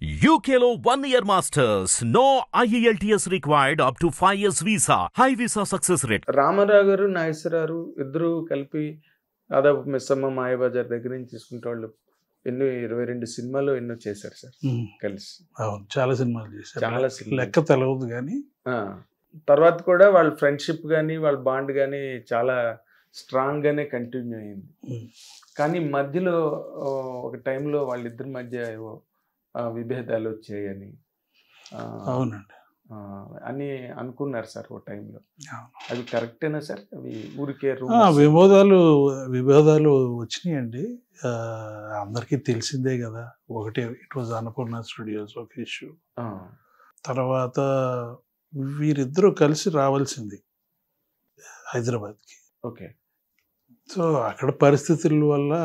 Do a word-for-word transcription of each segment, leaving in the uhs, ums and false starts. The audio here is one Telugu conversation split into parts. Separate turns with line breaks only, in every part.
U K లో one year masters. No I E L T S required up to five years visa. High visa success rate.
Ramarao గారు నాగేశ్వరరావు ఇద్దరు కలిపి దాదాపు మిస్సమ్మ మాయబజార్ దగ్గర నుంచి తీసుకుంటే వాళ్ళు ఎన్నో ఇరవై రెండు సినిమాలు ఎన్నో చేశారు సార్ కలిసి.
అవును, చాలా సినిమాలు చేశారు.
చాలా సినిమాలు
లెక్క తెలవదు కానీ
తర్వాత కూడా వాళ్ళ ఫ్రెండ్షిప్ కానీ వాళ్ళ బాండ్ కానీ చాలా స్ట్రాంగ్ గానే కంటిన్యూ అయింది. కానీ మధ్యలో ఒక టైంలో వాళ్ళిద్దరి మధ్య ఏవో విభేదాలు వచ్చాయని
అవునండి
అని అనుకున్నారు సార్ ఓ టైంలో. అది కరెక్టేనా సార్? అవి ఊరికే
విభేదాలు విభేదాలు వచ్చినాయండి. అందరికీ తెలిసిందే కదా. ఒకటి ఇట్ వాజ్ అన్నపూర్ణ స్టూడియోస్ ఒక ఇష్యూ. తర్వాత వీరిద్దరూ కలిసి రావాల్సింది హైదరాబాద్కి.
ఓకే.
సో అక్కడ పరిస్థితుల వల్ల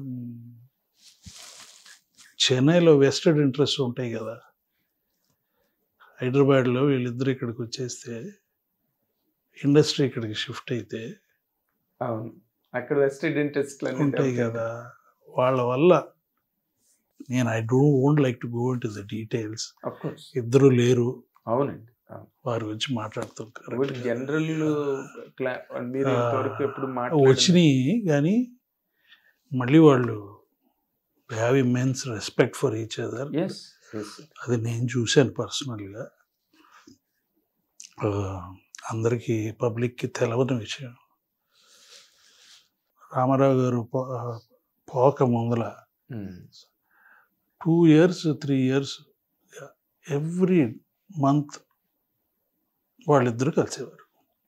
చెన్నైలో వెస్టెడ్ ఇంట్రెస్ట్ ఉంటాయి కదా. హైదరాబాద్లో వీళ్ళిద్దరు ఇక్కడికి వచ్చేస్తే ఇండస్ట్రీ ఇక్కడికి షిఫ్ట్ అయితే
అక్కడ వెస్టెడ్ ఇంట్రెస్ట్
ఉంటాయి కదా. వాళ్ళ వల్ల నేను I don't won't like to go into the details. ఇద్దరు లేరు.
అవునండి,
వారి గురించి మాట్లాడుతుంటారు.
జనరల్
వచ్చినాయి కానీ మళ్ళీ వాళ్ళు have immense respect for each other. అది నేను చూశాను పర్సనల్గా. అందరికీ పబ్లిక్కి తెలవని విషయం. రామారావు గారు పోక ముందల two years three years every month వాళ్ళిద్దరు కలిసేవారు.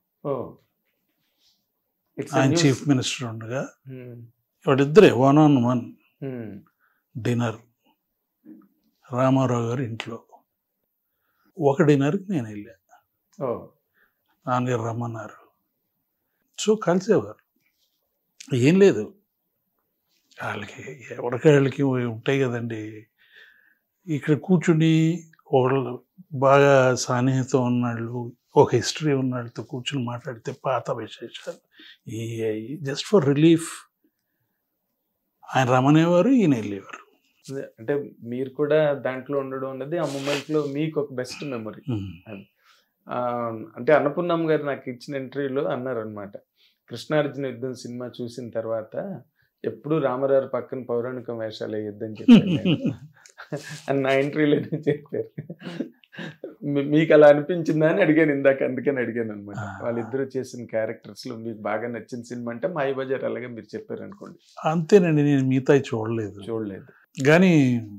ఆయన చీఫ్ మినిస్టర్ ఉండగా వాళ్ళిద్దరే one on one dinner Rama Rao గారు ఇంట్లో. ఒక డిన్నర్కి నేను వెళ్ళా. నాన్నగారు రమ్మన్నారు. సో కలిసేవారు. ఏం లేదు, వాళ్ళకి ఎవరికి వాళ్ళకి ఉంటాయి కదండి. ఇక్కడ కూర్చుని ఒకళ్ళు బాగా సాన్నిహితం ఉన్నాళ్ళు, ఒక హిస్టరీ ఉన్నాళ్ళతో కూర్చుని మాట్లాడితే పాత విశేషాలు ఈ జస్ట్ ఫర్ రిలీఫ్ ఆయన రమణేవారు, ఈయన వెళ్ళేవారు.
అంటే మీరు కూడా దాంట్లో ఉండడం అన్నది ఆ మూమెంట్లో మీకు ఒక బెస్ట్ మెమరీ. అంటే అన్నపూర్ణమ్మ గారు నాకు ఇచ్చిన ఇంటర్వ్యూలో అన్నారనమాట, కృష్ణార్జున యుద్ధం సినిమా చూసిన తర్వాత ఎప్పుడు రామారావు పక్కన పౌరాణిక వేషాలు వేయొద్దని చెప్పారు అని నా ఇంటర్వ్యూలో చెప్పారు. మీకు అలా అనిపించిందా అని అడిగాను ఇందాక, అందుకని అడిగాను అనమాట. వాళ్ళిద్దరూ చేసిన క్యారెక్టర్స్ లో మీకు బాగా నచ్చిన సినిమా అంటే మాయబజార్. అలాగే మీరు చెప్పారు అనుకోండి.
అంతేనండి, నేను మిగతా చూడలేదు
చూడలేదు
కానీ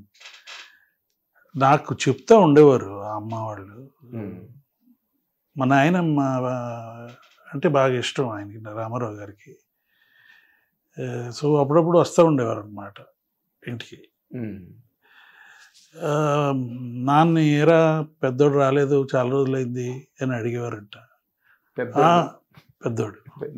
నాకు చెప్తా ఉండేవారు ఆ అమ్మ వాళ్ళు. మా నాయనమ్మ అంటే బాగా ఇష్టం ఆయనకి, రామారావు గారికి. సో అప్పుడప్పుడు వస్తూ ఉండేవారు అన్నమాట ఇంటికి. నాన్న ఏరా పెద్దోడు రాలేదు చాలా రోజులైంది అని అడిగేవారంట. పెద్దోడు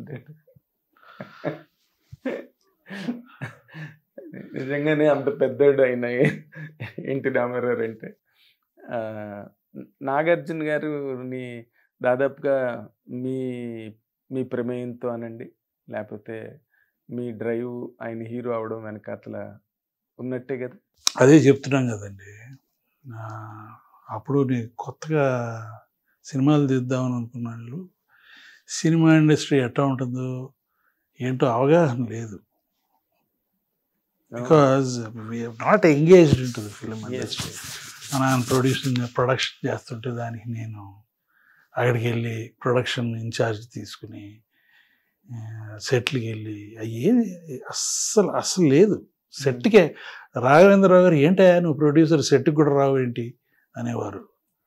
నిజంగానే అంత పెద్దోడు అయినాయి ఎన్టీ రామారావు అంటే. నాగార్జున గారుని దాదాపుగా మీ మీ ప్రమేయంతో అనండి, లేకపోతే మీ డ్రైవ్ ఆయన హీరో అవడం వెనకాతల ఉన్నట్టే కదా.
అదే చెప్తున్నాం కదండి. అప్పుడు నేను కొత్తగా సినిమాలు తీద్దామని అనుకున్నాను. సినిమా ఇండస్ట్రీ ఎట్లా ఉంటుందో ఏంటో అవగాహన లేదు. Because we're not engaged into the film industry. మన ప్రొడ్యూసింగ్ ప్రొడక్షన్ చేస్తుంటే దానికి నేను అక్కడికి వెళ్ళి ప్రొడక్షన్ ఇన్ఛార్జ్ తీసుకుని సెట్లకి వెళ్ళి అయ్యేది అస్సలు అస్సలు లేదు. సెట్కే రాఘవేంద్రరావు గారు ఏంటయ్యా నువ్వు ప్రొడ్యూసర్ సెట్కి కూడా రావు ఏంటి అనేవారు.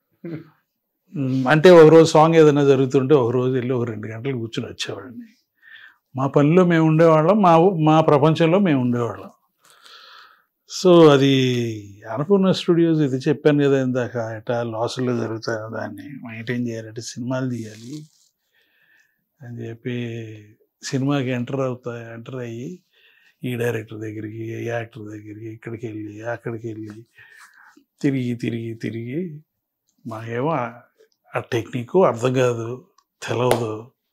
అంటే ఒకరోజు సాంగ్ ఏదైనా జరుగుతుంటే ఒకరోజు వెళ్ళి ఒక రెండు గంటలు కూర్చొని వచ్చేవాడిని. మా పనిలో మేము ఉండేవాళ్ళం, మా మా ప్రపంచంలో మేము ఉండేవాళ్ళం. సో అది అన్నపూర్ణ స్టూడియోస్ ఇది చెప్పాను కదా ఇందాక, ఎట్లా లాసుల్లో జరుగుతాయో దాన్ని మెయింటైన్ చేయాలంటే సినిమాలు తీయాలి అని చెప్పి సినిమాకి ఎంటర్ అవుతా ఎంటర్ అయ్యి ఈ డైరెక్టర్ దగ్గరికి, ఈ యాక్టర్ దగ్గరికి, ఇక్కడికి వెళ్ళి అక్కడికి వెళ్ళి తిరిగి తిరిగి తిరిగి మాకేమో ఆ టెక్నిక్ అర్థం కాదు, తెలవదు.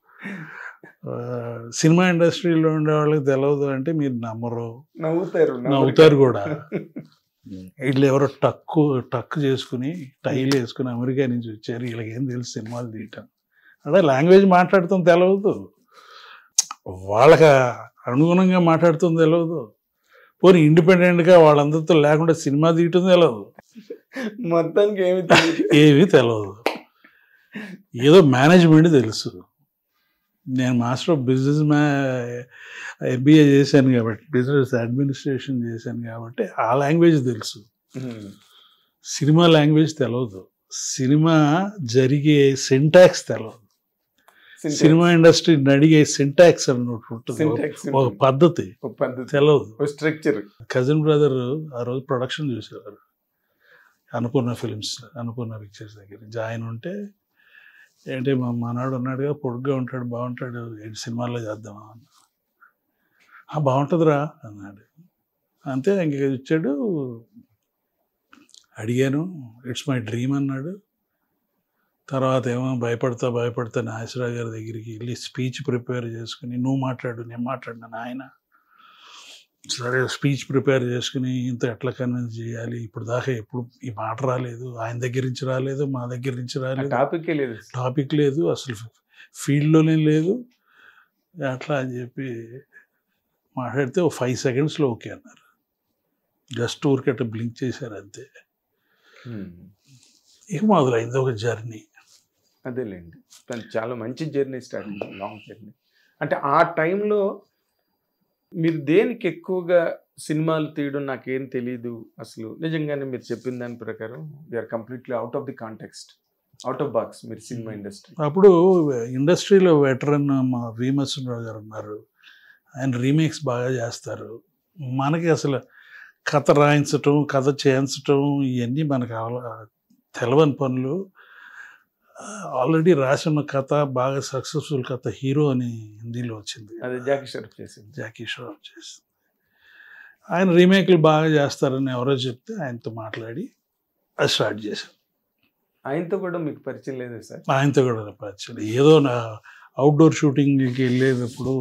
సినిమా ఇండస్ట్రీలో ఉండే వాళ్ళకి తెలవదు అంటే మీరు నమ్మరు,
నవ్వుతారు
నవ్వుతారు కూడా. వీళ్ళు ఎవరో టక్కు టక్కు చేసుకుని టైలు వేసుకుని అమెరికా నుంచి వచ్చారు, వీళ్ళకి ఏం తెలుసు సినిమాలు తీయటం, అంటే లాంగ్వేజ్ మాట్లాడుతాం తెలవదు, వాళ్ళకి అనుగుణంగా మాట్లాడుతాం తెలవదు, పోనీ ఇండిపెండెంట్గా వాళ్ళందరితో లేకుండా సినిమా తీయటం తెలవదు,
మొత్తానికి ఏమి తెలియదు.
ఏమీ తెలవదు. ఏదో మేనేజ్మెంట్ తెలుసు. నేను మాస్టర్ ఆఫ్ బిజినెస్ మ్యా ఎంబీఏ చేశాను కాబట్టి, బిజినెస్ అడ్మినిస్ట్రేషన్ చేశాను కాబట్టి ఆ లాంగ్వేజ్ తెలుసు. సినిమా లాంగ్వేజ్ తెలవదు, సినిమా జరిగే సింటాక్స్ తెలవదు, సినిమా ఇండస్ట్రీ అడిగే సింటాక్స్ అన్నట్టు ఉంటుంది, ఒక పద్ధతి తెలవదు,
స్ట్రక్చర్.
కజిన్ బ్రదర్ ఆ రోజు ప్రొడక్షన్ చూసేవారు అన్నపూర్ణ ఫిలిమ్స్, అన్నపూర్ణ పిక్చర్స్ దగ్గర జాయిన్ ఉంటే, ఏంటి మా మనవాడు ఉన్నాడుగా పొడుగ్గా ఉంటాడు బాగుంటాడు, ఏంటి సినిమాల్లో చేద్దామా అన్న, బాగుంటుందిరా అన్నాడు. అంతే ఇంక ఇచ్చాడు, అడిగాను, ఇట్స్ మై డ్రీమ్ అన్నాడు. తర్వాత ఏమో భయపడతా భయపడతా నాగేశ్వరరావు గారి దగ్గరికి వెళ్ళి స్పీచ్ ప్రిపేర్ చేసుకుని, నువ్వు మాట్లాడు నేను మాట్లాడినాను, ఆయన సరే స్పీచ్ ప్రిపేర్ చేసుకుని ఇంత ఎట్లా కన్విన్స్ చేయాలి, ఇప్పుడు దాకా ఎప్పుడు ఈ మాట రాలేదు, ఆయన దగ్గర నుంచి రాలేదు, మా దగ్గర నుంచి రాలేదు,
టాపిక్ లేదు
టాపిక్ లేదు అసలు, ఫీల్డ్లోనే లేదు, అట్లా అని చెప్పి మాట్లాడితే ఒక ఫైవ్ సెకండ్స్లో ఓకే అన్నారు. జస్ట్ ఊరికట్ట బ్లింక్ చేశారు అంతే. ఇక మొదలైంది ఒక జర్నీ.
అదేలేండి, చాలా మంచి జర్నీ స్టార్ట్ అయింది, లాంగ్ జర్నీ. అంటే ఆ టైంలో మీరు దేనికి ఎక్కువగా సినిమాలు తీయడం నాకేం తెలీదు అసలు, నిజంగానే మీరు చెప్పిన దాని ప్రకారం we're completely out of the context, out of box మీరు సినిమా ఇండస్ట్రీ.
అప్పుడు ఇండస్ట్రీలో వెటరన్ మా భీమేశ్వరరావు గారు ఉన్నారు, ఆయన రీమేక్స్ బాగా చేస్తారు. మనకి అసలు కథ రాయించటం కథ చేయించటం ఇవన్నీ మనకు తెలవని పనులు. ఆల్రెడీ రాసిన కథ బాగా సక్సెస్ఫుల్ కథ హీరో అని హిందీలో వచ్చింది,
అది జాకీ షరఫ్ చేసింది,
జాకీ షరఫ్ చేసింది. ఆయన రీమేక్లు బాగా చేస్తారని ఎవరో చెప్తే ఆయనతో మాట్లాడి అది స్టార్ట్ చేశాను.
ఆయనతో కూడా మీకు పరిచయం లేదు సార్?
ఆయనతో కూడా పరిచయం. ఏదో నా అవుట్డోర్ షూటింగ్కి వెళ్ళేటప్పుడు,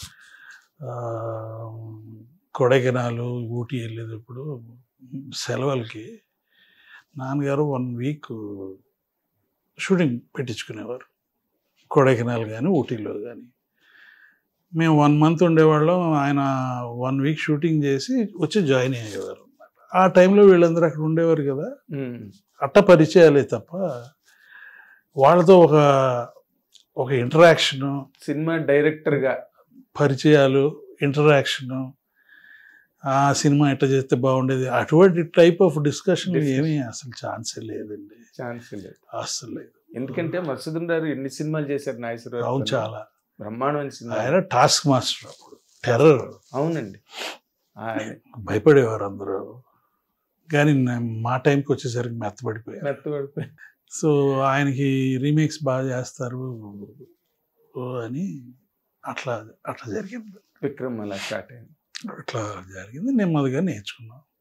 కొడైకెనాలు ఊటీ వెళ్ళేటప్పుడు సెలవులకి నాన్నగారు వన్ వీక్ షూటింగ్ పెట్టించుకునేవారు, కొడైకెనాల్ కానీ ఊటీలో కానీ. మేము వన్ మంత్ ఉండేవాళ్ళం, ఆయన వన్ వీక్ షూటింగ్ చేసి వచ్చి జాయిన్ అయ్యేవారు అన్నమాట. ఆ టైంలో వీళ్ళందరూ అక్కడ ఉండేవారు కదా, అట్ట పరిచయాలే తప్ప వాళ్ళతో ఒక ఒక ఇంటరాక్షను,
సినిమా డైరెక్టర్గా
పరిచయాలు, ఇంటరాక్షను, ఆ సినిమా ఎట్లా చేస్తే బాగుండేది అటువంటి టైప్ ఆఫ్ డిస్కషన్ ఏమీ అసలు ఛాన్సే లేదండి,
ఛాన్సే లేదు
అసలు లేదు.
ఎందుకంటే మధుసూదన్ గారు ఎన్ని సినిమాలు చేశారు నాగేశ్వరరావు?
అవును, చాలా
బ్రహ్మాండమైన సినిమా.
ఆయన టాస్క్ మాస్టర్ అప్పుడు, టెర్రర్.
అవునండి,
భయపడేవారు అందరూ, కానీ మా టైంకి వచ్చేసరికి మెత్తబడిపోయారు
మెత్తబడిపోయి
సో ఆయనకి రీమేక్స్ బాగా చేస్తారు అని అట్లా అట్లా జరిగింది.
విక్రమ్ అలా స్టార్ట్ అయింది,
అట్లా జరిగింది, నెమ్మదిగా నేర్చుకున్నాం.